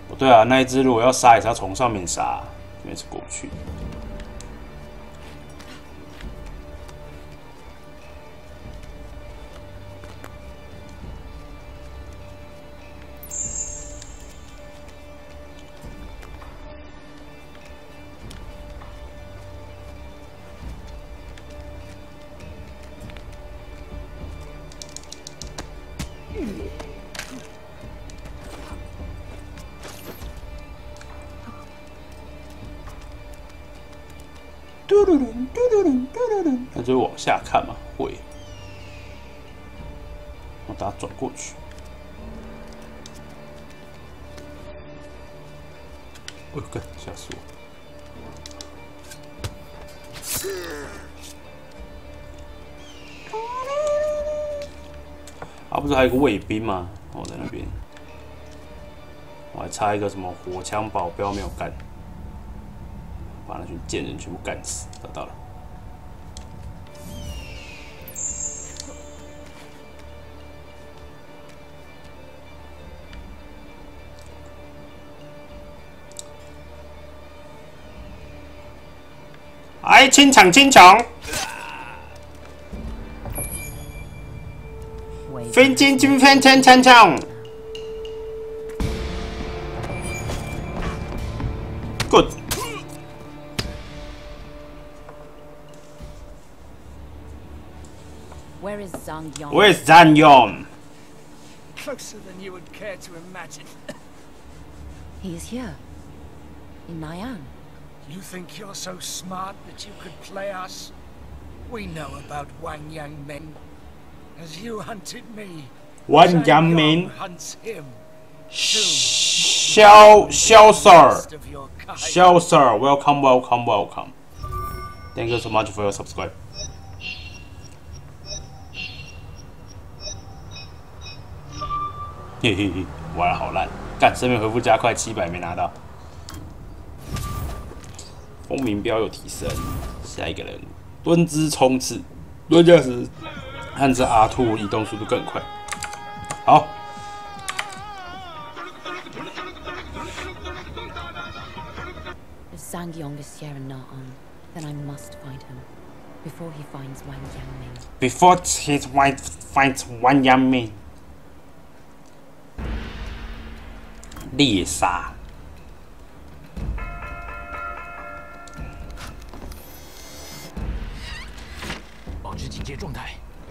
不对啊，那一只如果要杀也是要从上面杀，这边是过不去。那就往下看嘛，会。我把它转过去。我干，吓死我！啊，不是还有个卫兵吗？我在那边，我还差一个什么火枪保镖没有干。把那群贱人全部干死，找到了。哎，清场清场！分金金分钱钱钱 ！Good。 Where is Zhang Yong? Where's Zhang Yong? Closer than you would care to imagine. He is here. In Nayang. You think you're so smart that you could play us? We know about Wang Yangming. As you hunted me, Wang Yangming hunts him. Xiao sir. Xiao sir, welcome, welcome, welcome. Thank you so much for your subscribe. 嘿嘿嘿，玩得好烂！干，生命回复加快700没拿到。风鸣标有提升，下一个人蹲姿冲刺，蹲下时按着 R2 移动速度更快。好。 If Zhang Yong is here in Na'an, then I must find him before he finds Wang Yangming. Before he finds Wang Yangming. 猎杀。 保持警戒状态。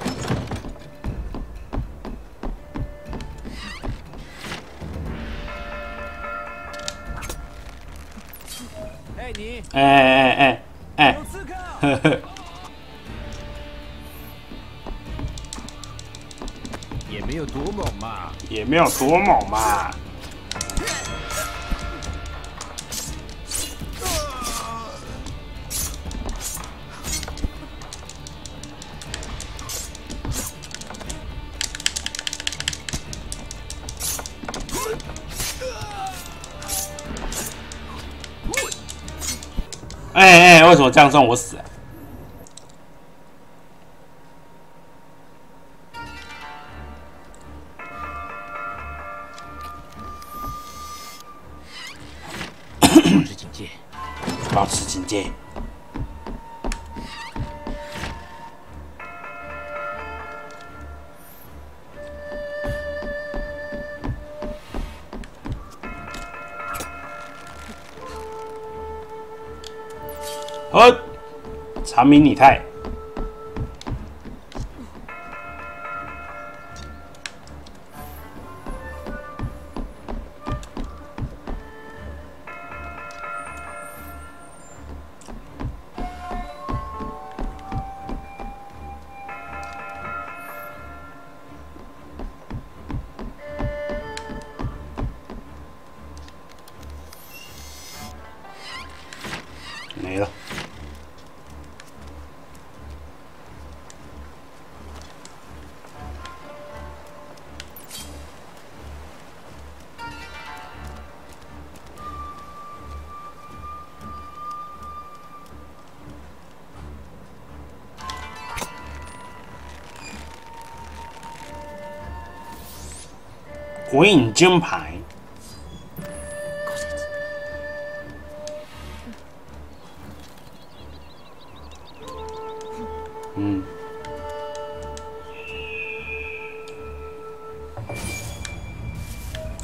哎你！ 哎！ 有刺客！也没有多猛嘛。 也没有多猛嘛。为什么这样算我死？ 保持警戒， 保持警戒。长鸣拟态。没了。火影金牌。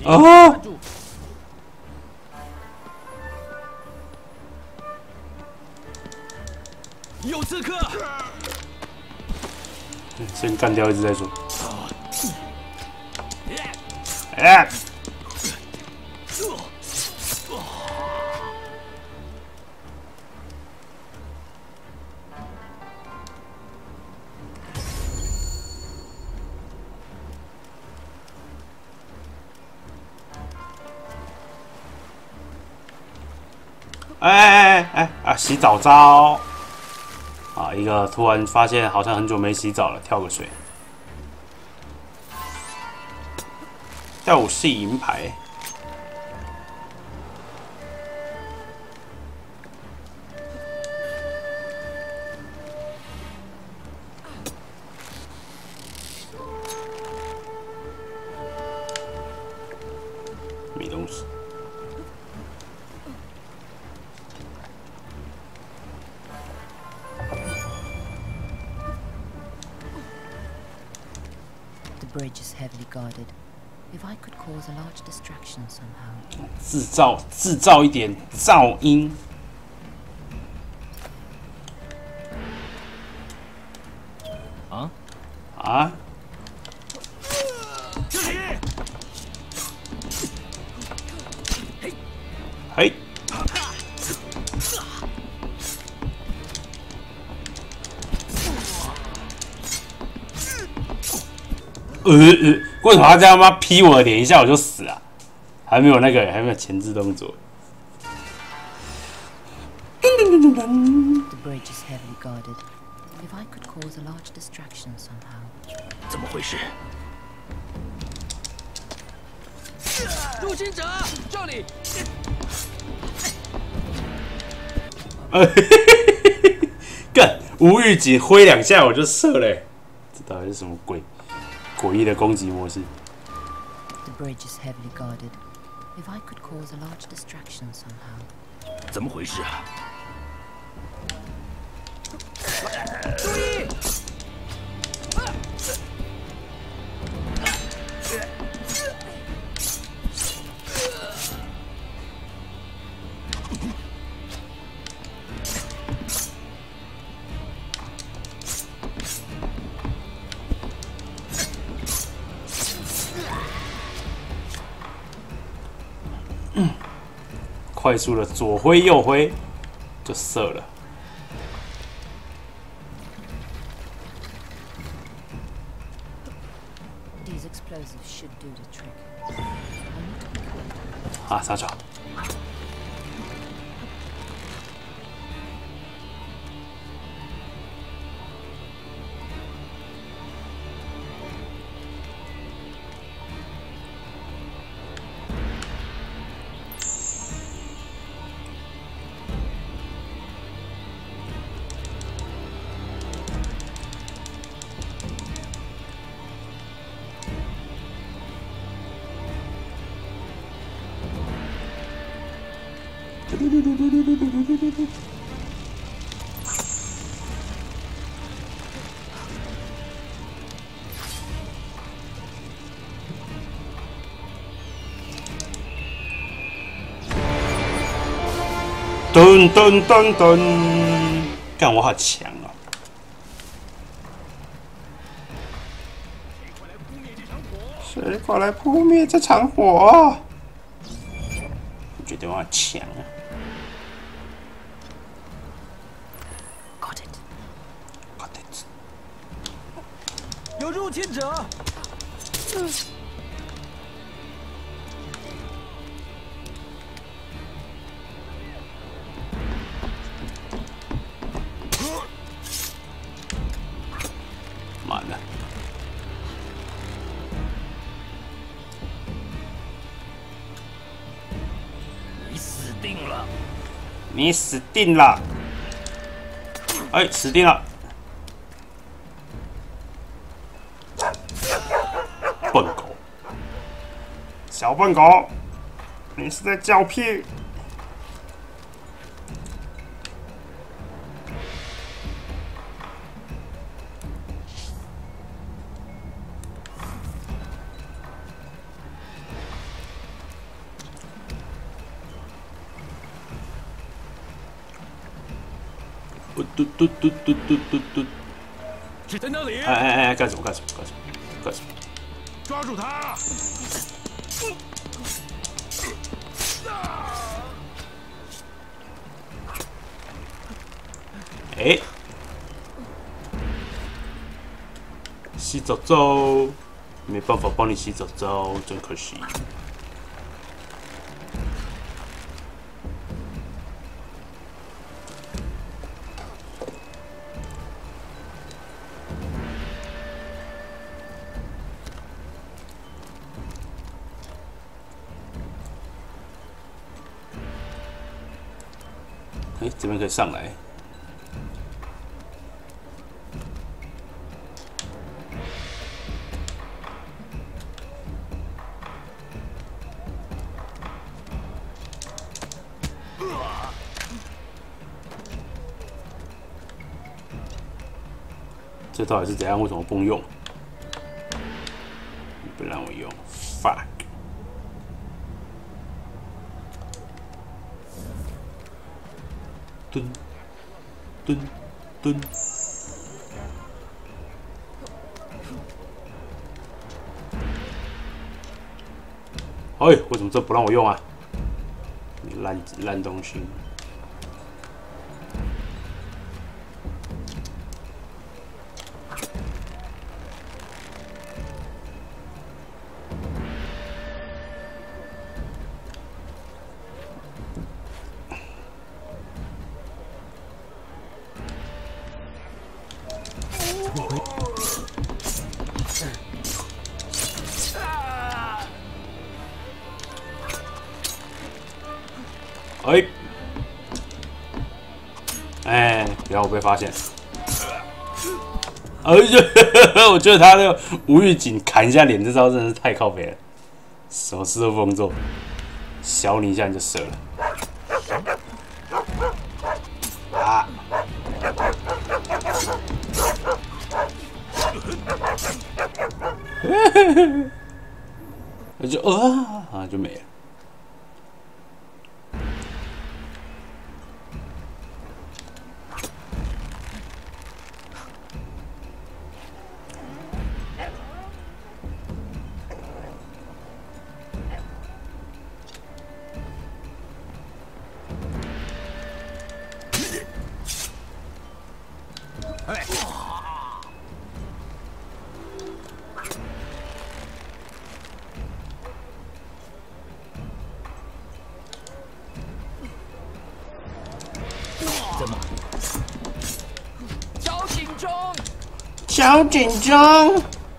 啊！ 有刺客！ 先干掉一只再说。哎！哎！洗澡招！啊，一个突然发现好像很久没洗澡了，跳个水。斗士银牌。没东西。 The bridge is heavily guarded. If I could cause a large distraction somehow. 制造一点噪音。啊！ 这里！ 嘿！为什么他这样妈劈我的脸一下我就死了？还没有那个，还没有前置动作。 The bridge is heavily guarded. If I could cause a large distraction somehow. 怎么回事？入侵者，这里！ 干！无预警挥两下我就射了，这到底是什么鬼？诡异的攻击模式。 The bridge is heavily guarded. If I could cause a large distraction somehow. 怎么回事啊？注意！ 快速的左挥右挥就射了。 These explosives should do the trick. 啊，杀脚！噔噔噔噔，干我好强啊！谁快来扑灭这场火？我觉得我好强啊！ Got it. Got it. 有入侵者！ 满了。 你死定了！ 你死定了！哎，死定了！笨狗，小笨狗，你是在叫屁？ 嘟嘟嘟嘟嘟嘟嘟！ 在那里！ 哎，干什么？ 抓住他！ 哎，洗澡澡，没办法帮你洗澡澡，真可惜。哎，这边可以上来。这到底是怎样？为什么不能用？不让我用 ，fuck！蹲，蹲，蹲。哎，为什么这不让我用啊？你烂东西！哎，不要我被发现！我觉得他那个无预警砍一下脸这招真的是太靠北了，什么事都不用做，削你一下你就折了。啊！我就就没了。小紧张。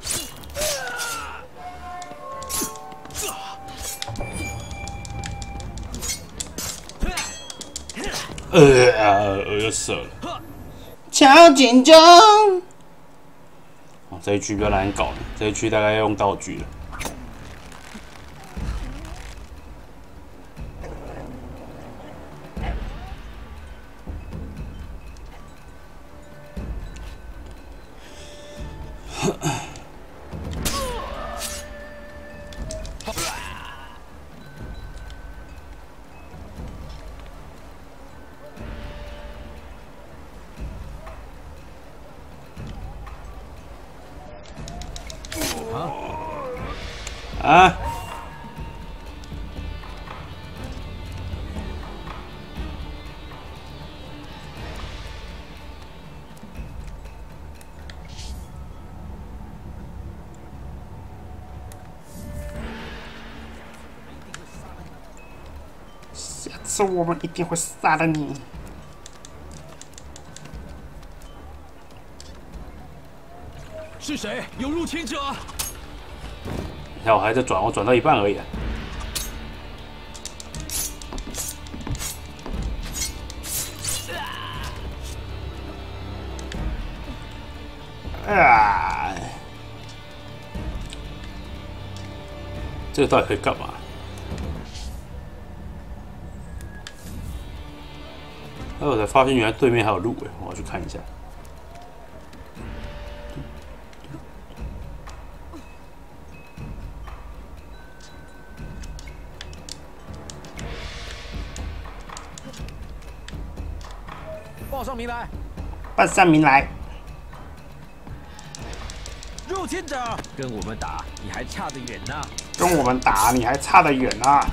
我又射了。超紧张。哦，这一局比较难搞的，这一局大概要用道具了。啊！下次我们一定会杀了你。 是谁？有入侵者！ 你看我还在转，我转到一半而已。啊！这个到底可以干嘛？哎，我才发现原来对面还有路哎，我要去看一下。 报上名来。 半山民来。 入侵者，跟我们打，你还差得远呢。 跟我们打，你还差得远啊！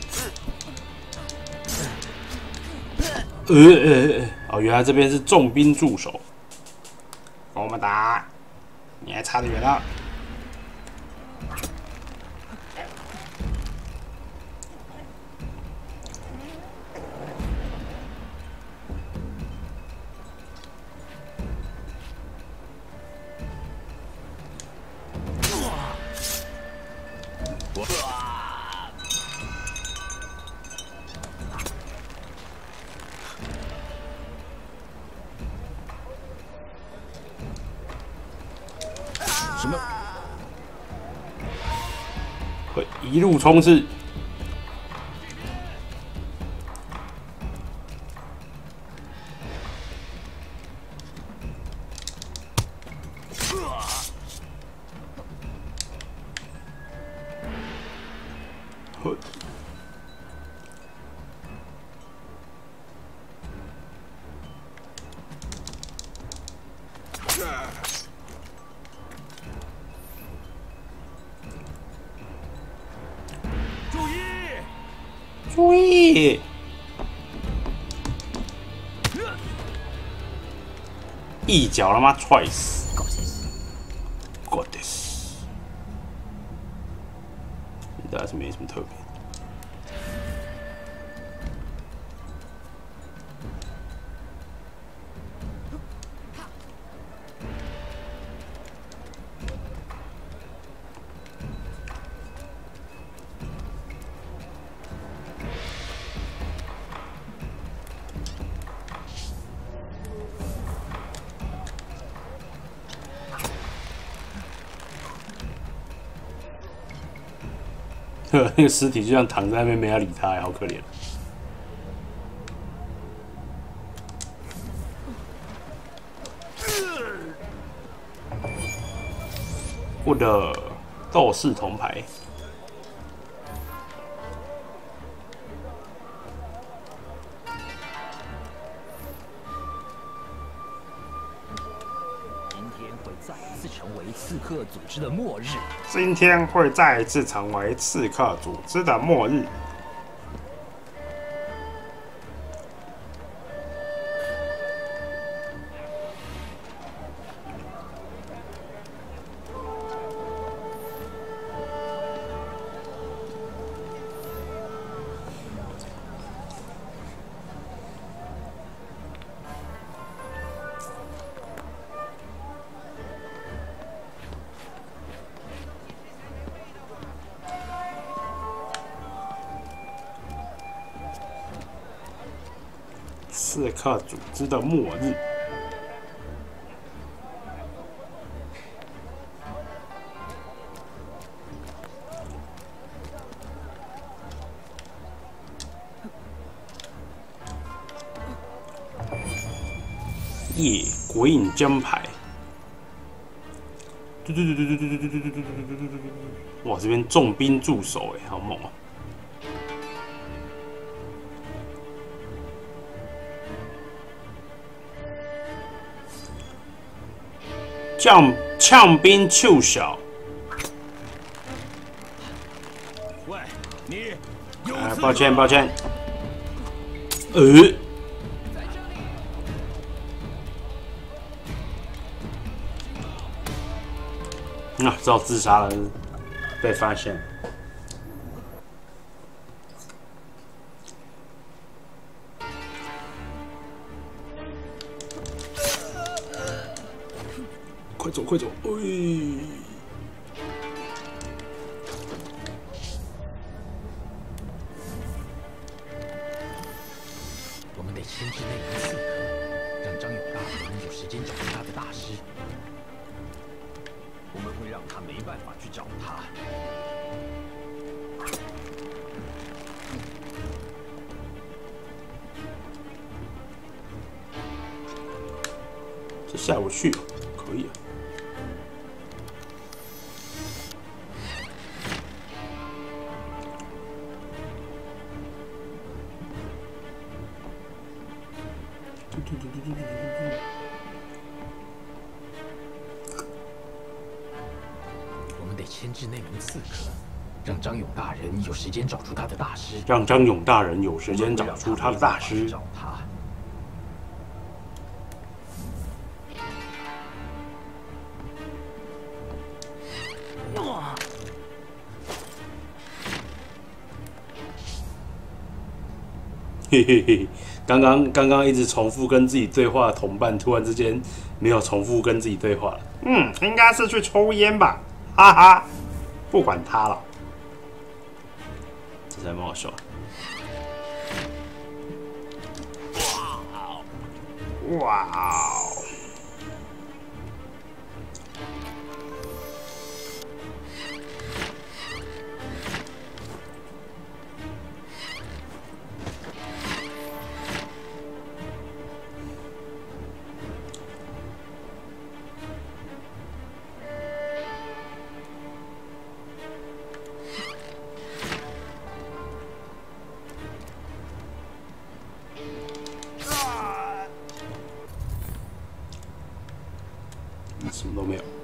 哦，原来这边是重兵驻守。跟我们打，你还差得远啊！ 什么？ 会一路冲刺。注意！一脚他妈踹死 ！Goddess， 倒是没什么特别。那个尸体就这样躺在那边，没人理他，好可怜。我的斗士铜牌。 刺客组织的末日。 今天会再一次成为刺客组织的末日。刺客组织的末日。耶，鬼影江牌。哇，这边重兵驻守，哎，好猛啊！呛兵臭小。 喂，你有抱歉，抱歉。啊，只好自杀了，被发现。快走，快走！哎， 我们得牵制那名刺客，让张永大人有时间找他的大师。我们会让他没办法去找他。 这下午去可以啊。 牵制那名刺客，让张勇大人有时间找出他的大师。 让张勇大人有时间找出他的大师。 找他。 嘿嘿嘿，刚刚一直重复跟自己对话的同伴，突然之间没有重复跟自己对话了。应该是去抽烟吧，哈哈，不管他了，这才蛮好笑的。哇哦！什么都没有。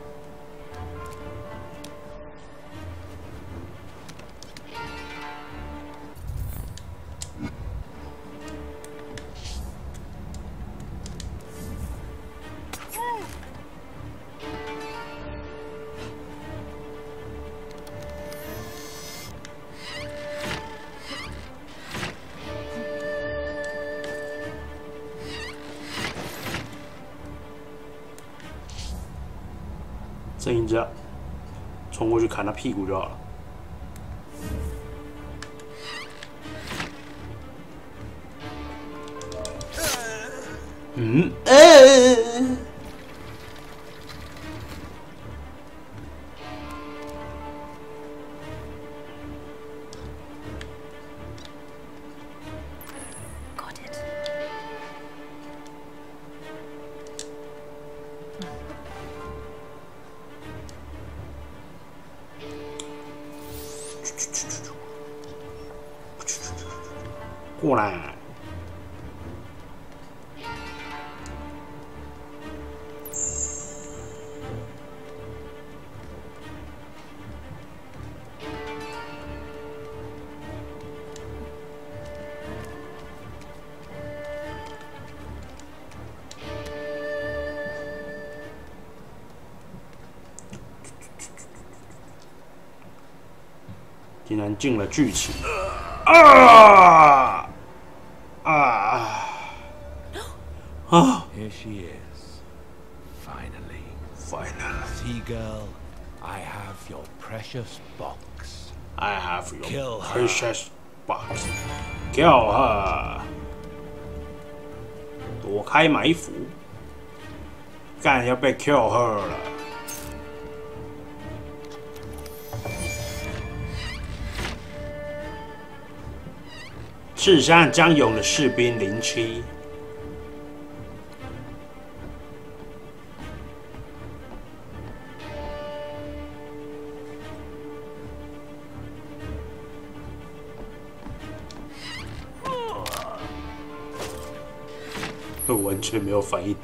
剩一家，冲过去砍他屁股就好了。 Got it. 过来。竟然进了剧情啊！ Here she is. Finally. Finally. Seagull, I have your precious box. I have your Kill her. precious box. Kill her. 躲开埋伏，干要被 kill her 了。刺杀张勇的士兵07。完全没有反应。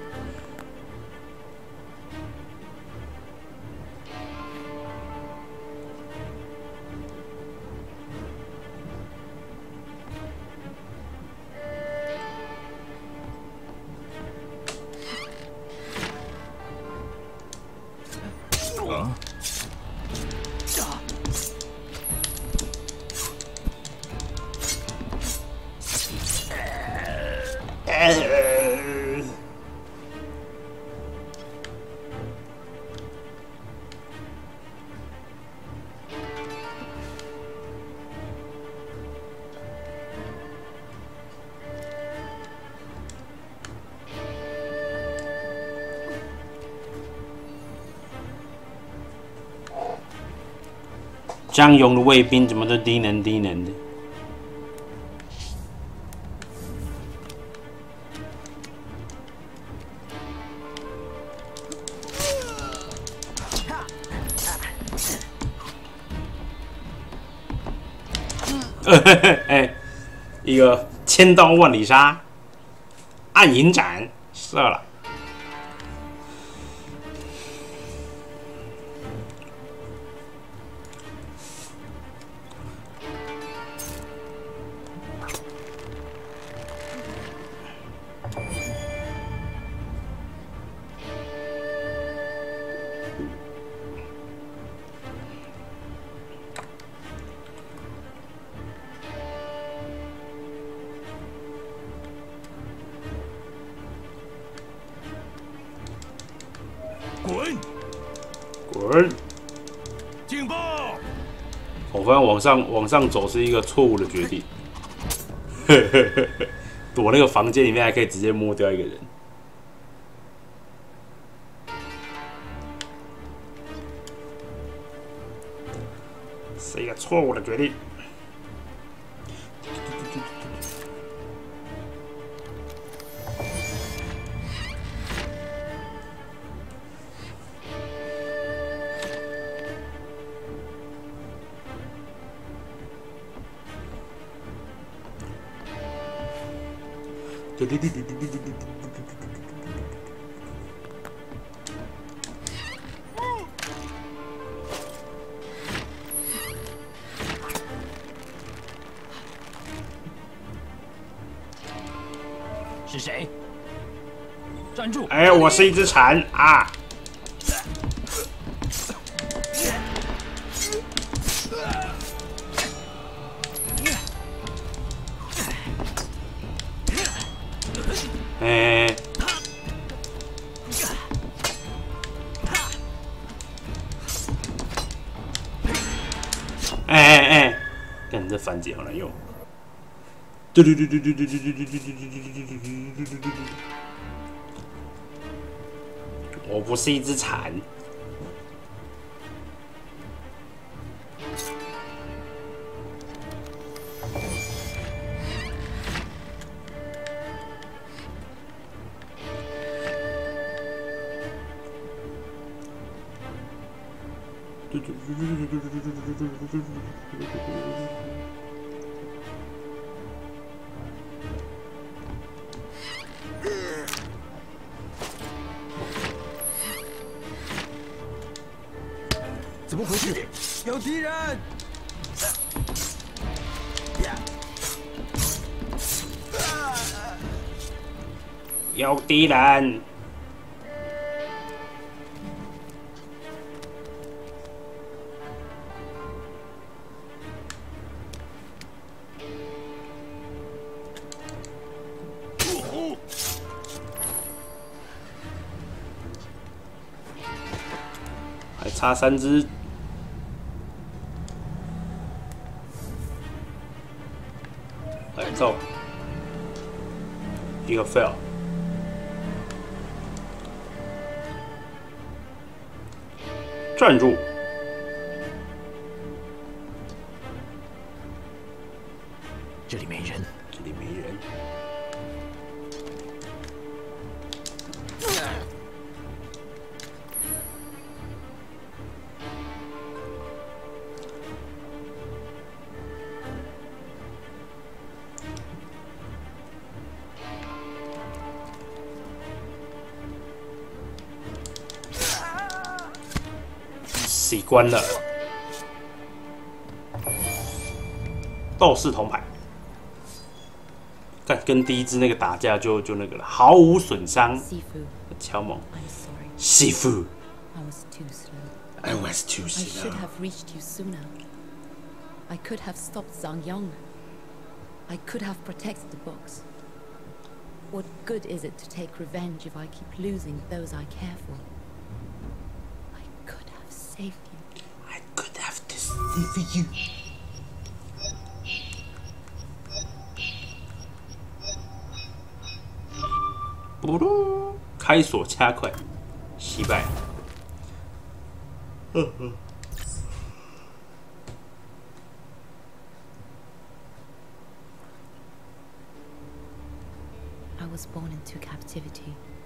张勇的卫兵怎么都低能低能的？哎，一个千刀万里杀，暗影斩射了。 准。 警报！ 我发现往上走是一个错误的决定。躲那个房间里面还可以直接摸掉一个人。是一个错误的决定。 是谁？站住！ 哎，我是一只蝉啊！哎，哎，看这反击好难用。我不是一只蝉。 怎么回事？有敌人！ 有敌人！还差3只。来走，一个 fail。站住！ 这里没人， 这里没人。习惯了。斗士铜牌，但跟第一只那个打架就那个了，毫无损伤。 Sifu, 超猛。 I'm sorry. 媳妇 I was too slow. ，I was too I should slow. have reached you sooner. I could have stopped Zhang Yong. I could have protected the books. What good is it to take revenge if I keep losing those I care for? I could have saved you. I could have deceived you. 不噜，开锁加快，失败。 I was born into captivity.